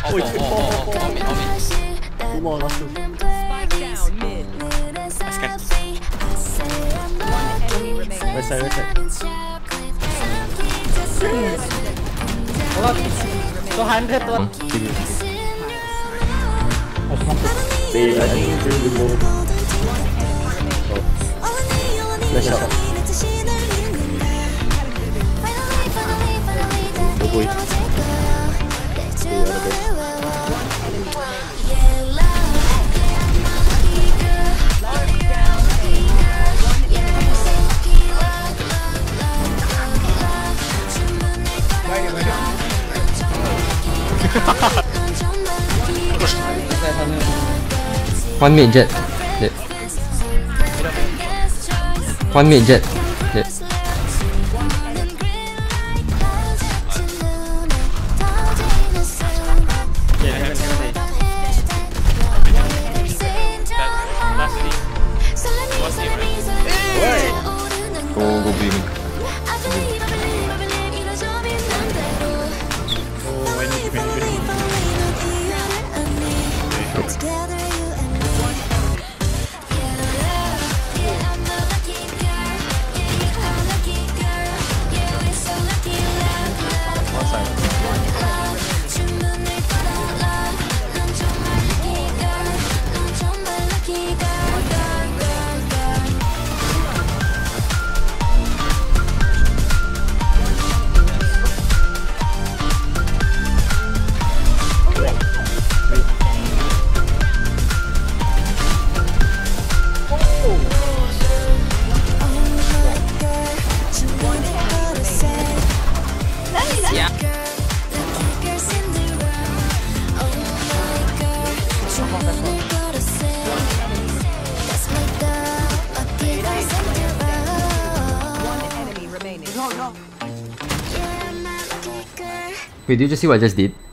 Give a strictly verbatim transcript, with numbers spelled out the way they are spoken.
Oh, oh, oh, oh, on me, on me. Two more, last two. Spike down mid. I scan. One enemy remaining. Right side, right side. What? two hundred one. They, I think they will go. Oh. Flash out. Oh boy. They are the best. One mid jet. Dead. One mid jet. Dead. Yeah, heaven, heaven. That last three. What's the right? Go, go B mid. Oh, I need to Wait, did you just see what I just did?